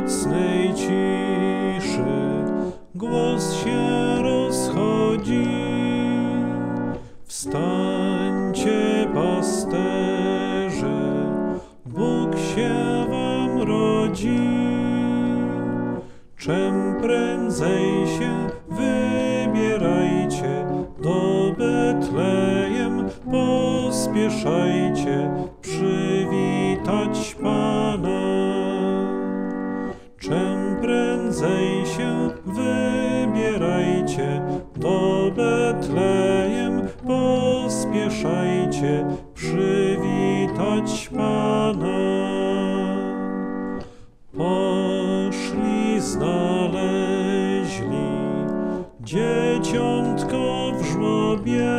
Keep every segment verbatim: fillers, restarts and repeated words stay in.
nocnej ciszy głos się rozchodzi. Wstańcie, pasterze, Bóg się wam rodzi. Czem prędzej się wybierajcie, do Betlejem pospieszajcie, przywitać Pana. Czem prędzej się wybierajcie, do Betlejem pospieszajcie, przywitać Pana. Poszli, znaleźli dzieciątko w żłobie,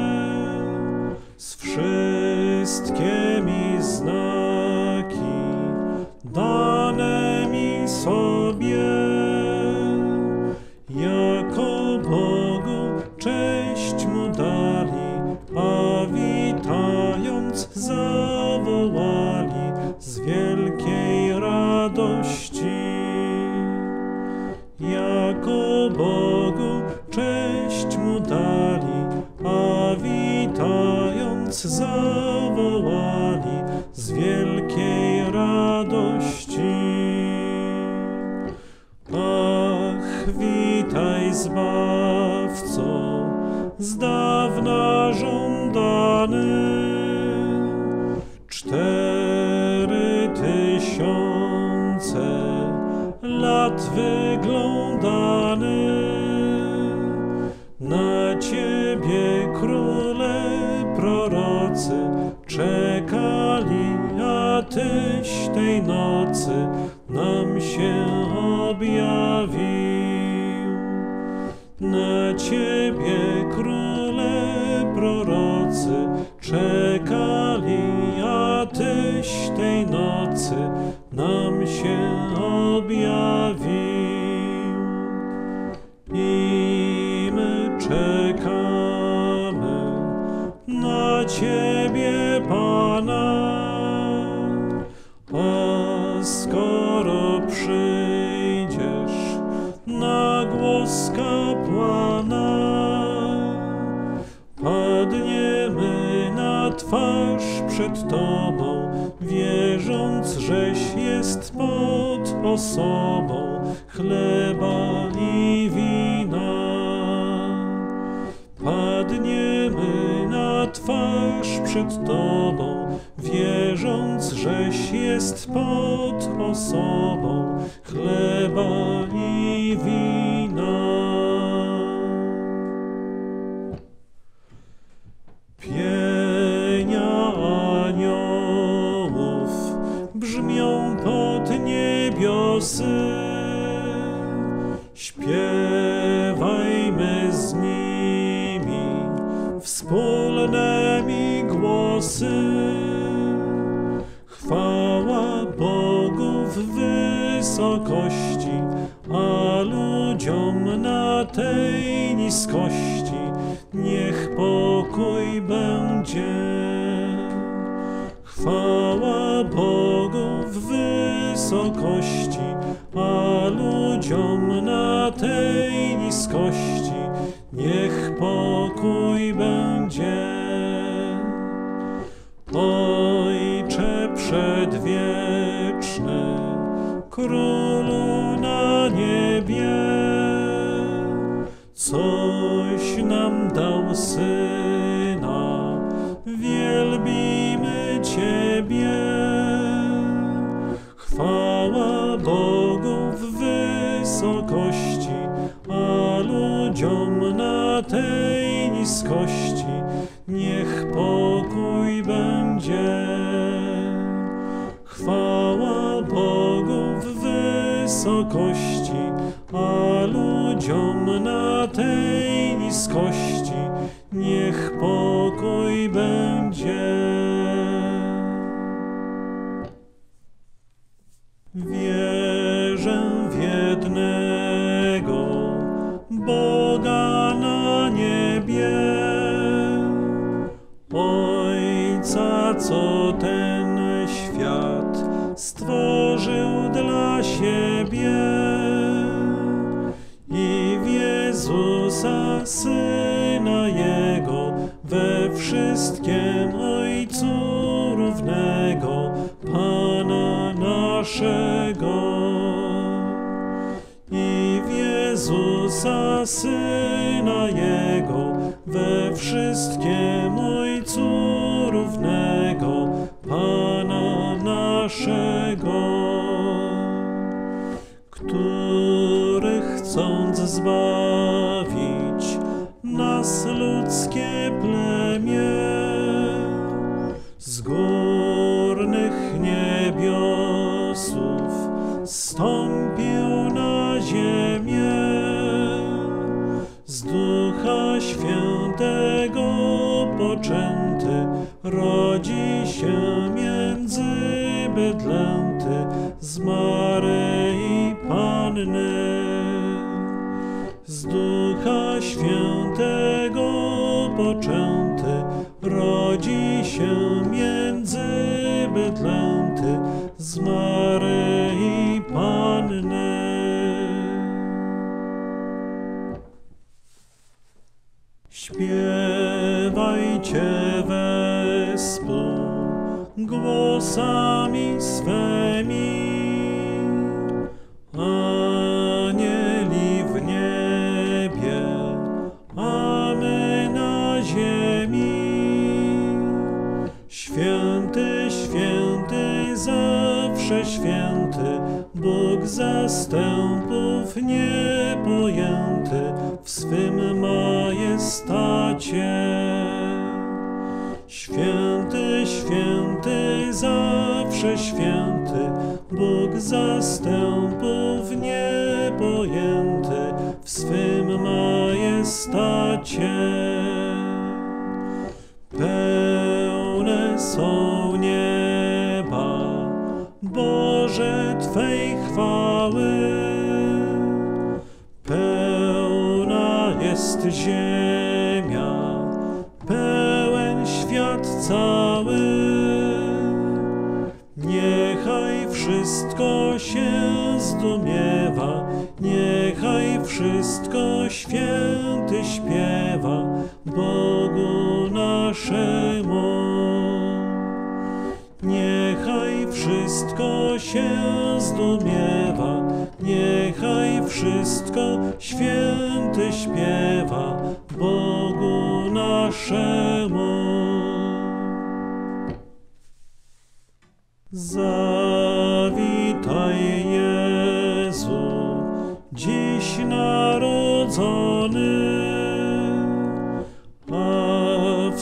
z wszystkimi znaki dane mi sobie. Jako Bogu cześć mu dali, a witając zawołali z wielkiej radości. Jako Bogu cześć mu dali, a witając zawołali z wielkiej radości. Ach, witaj, Zbawco, z dawna żądany. Cztery tysiące lat wyglądany. Na Ciebie króle prorocy czekali, a Tyś tej nocy nam się objawił. Na Ciebie króle prorocy czekali, a Tyś tej nocy nam się objawił. I my czekamy na Ciebie, Pana, a skoro przyjdziesz na głos kapłana, padniemy na twarz przed Tobą, wierząc, żeś jest pod osobą chleba i wina. Padniemy na twarz przed Tobą, wierząc, żeś jest pod osobą chleba i wina. Pienia aniołów brzmią pod niebiosy. Śpiewajmy z nimi wspólnymi głosy. Chwała Bogu w wysokości, a ludziom na tej niskości niech pokój będzie. Chwała Bogu w wysokości, a ludziom na tej niskości niech pokój będzie. Ojcze przedwieczny, Królu na niebie, coś nam dał Syna, wielbimy Ciebie. Chwała Bogu w wysokości, a ludziom na tej niskości niech pokój będzie. Chwała Bogu w wysokości, a ludziom na tej niskości niech pokój będzie. Wierzę w jednego Boga na niebie, Ojca, co ten świat stworzył dla siebie i w Jezusa, Syna Jego, we wszystkim Ojcu równego, Pana naszego. I w Jezusa, Syna Jego, we wszystkim Ojcu równego, Pana naszego, który chcąc zbawić nas ludzkie plemię, z górnych niebiosów stąpił na ziemię, z Ducha Świętego poczęty, rodzi się między bydlęty, z Maryi Panny. Z Ducha Świętego poczęty, rodzi się między bydlęty, z Maryi Panny. Śpiewajcie wespół głosami swymi, anieli w niebie, a my na ziemi. Święty, święty, zawsze święty, Bóg zastępów niepojęty, w swym majestacie. Święty, święty, zawsze święty, Bóg zastępów niepojęty, w swym majestacie. Pełne są nieba, Boże, Twej chwały, pełna jest ziemia, pełen świat cały. Niechaj wszystko się zdumiewa, niechaj wszystko święty śpiewa Bogu naszemu. Niechaj wszystko się zdumiewa, niechaj wszystko święty śpiewa Bogu naszemu. Zawitaj, Jezu, dziś narodzony, a w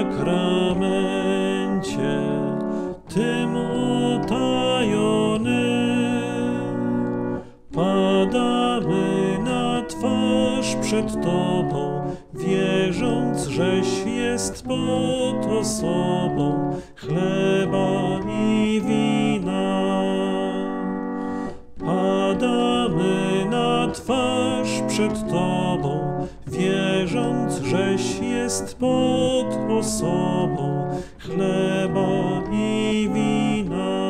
sakramencie tym utajony. Padamy na twarz przed Tobą, wierząc, żeś jest pod osobą chleba i wina. Padamy na twarz przed Tobą, wierząc, żeś jest pod osobą chleba i wina.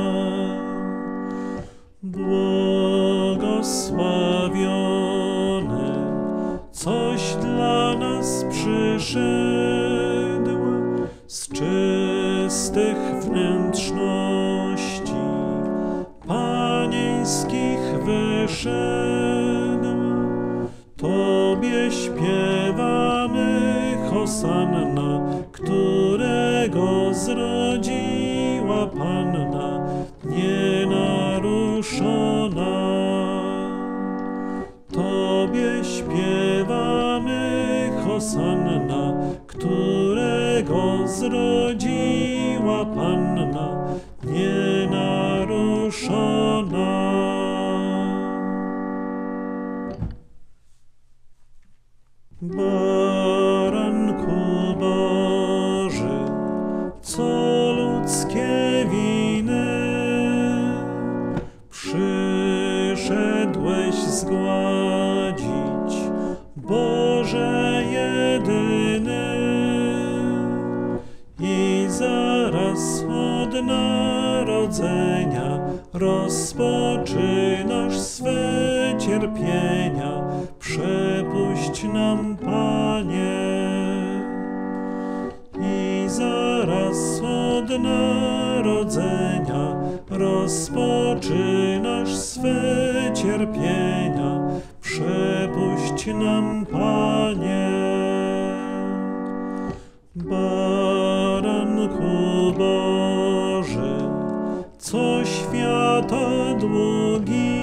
Błogosławiony, coś dla nas przyszedł, z czystych wnętrzności panieńskich wyszedł. Tobie śpiewamy hosanna, którego zrodziła Panna nienaruszona. Tobie śpiewamy hosanna, którego zrodziła Panna nienaruszona. Baranku Boży, co ludzkie winy przyszedłeś zgładzić, Boże jedyny, i zaraz od nas narodzenia rozpoczynasz swe cierpienia, przepuść nam, Panie. I zaraz od narodzenia rozpoczynasz swe cierpienia, przepuść nam, Panie. Baranku Boży, co świata długi,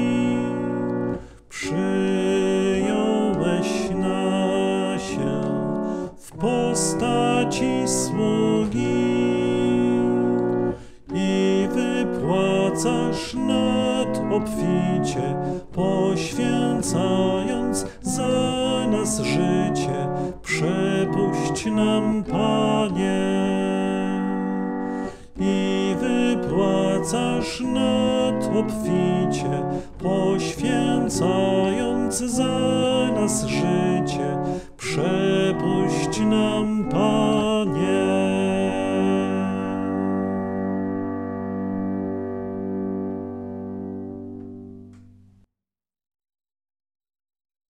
przyjąłeś na się w postaci sługi i wypłacasz nad obficie, poświęcając za nas życie, przepuść nam, Panie. I wypłacasz nad obficie, poświęcając za nas życie, przepuść nam, Panie.